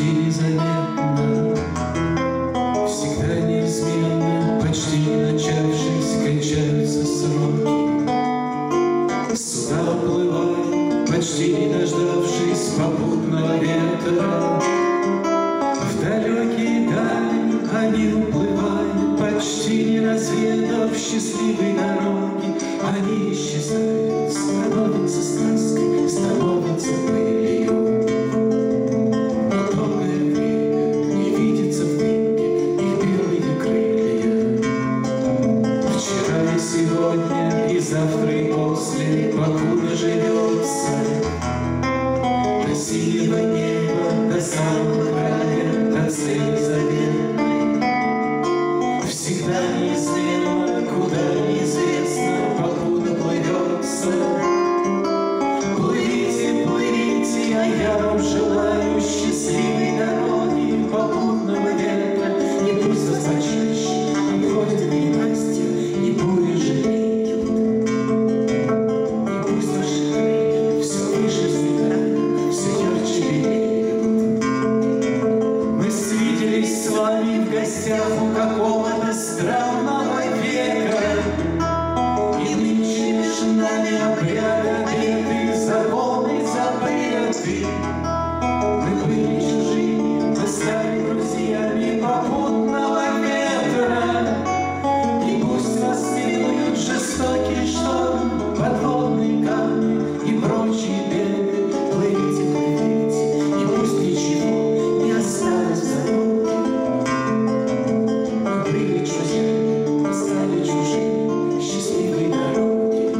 незаметно, всегда неизменно, почти не начавшись, кончаются сроки. Суда уплывают, почти не дождавшись попутного ветра. В далекие дали они уплывают, почти не разведав счастливой дороги. Они исчезают, становятся сказкой, становятся пылью. Но долгое время не видится в дымке их белые крылья. Вчера и сегодня, и завтра, и после, покуда живется, до синего неба, до самого края, до цели заветной. Всегда неизменно, куда неизвестно, покуда плывется. Плывите, плывите, а я вам желаю счастливой дороги, попутного ветра. И пусть вас почаще обходят ненастья и бури жалеют. И пусть ваши крылья все выше взлетают, все ярче белеют. Мы свиделись с вами в гостях у какого-то странного века, и нынче между нами обряды, обеты, законы, запреты. Мы были чужими, мы стали друзьями попутного ветра. И пусть вас минуют жестокий шторм, подводные камни и прочие беды. Плывите, плывите, и пусть ничего не осталось в дороге. Мы были друзьями, мы стали чужими, счастливой дороги.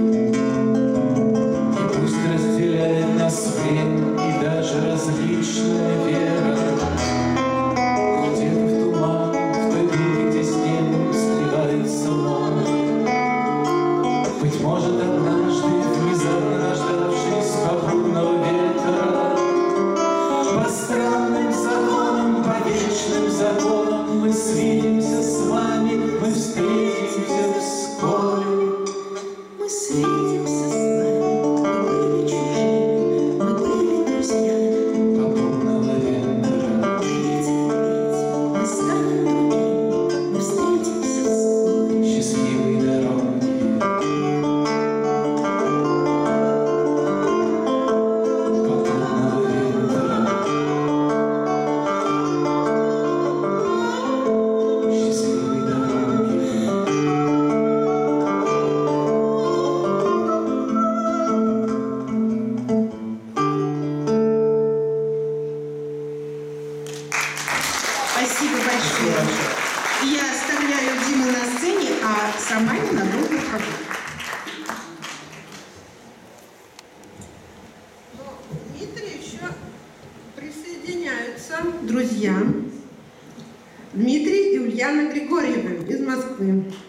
И пусть разделяет нас время и даже различная вера. Где-то в туман, в той дыре, где с небом сливается луна. Быть может, однажды, внезапно рождавшись попутного ветра, по странным законам, по вечным законам мы свидимся с вами, мы встретимся вскоре. Мы свидимся с вами, мы были чужими, мы были друзьями. Попутного ветра. Плывите, плывите, мы станем другими, мы встретимся вскоре. Счастливой дороги. Попутного ветра. Счастливой дороги. Спасибо большое. Я оставляю Диму на сцене, а сама ненадолго пробуду. Дмитрий еще присоединяются друзья. Дмитрий и Ульяна Григорьева из Москвы.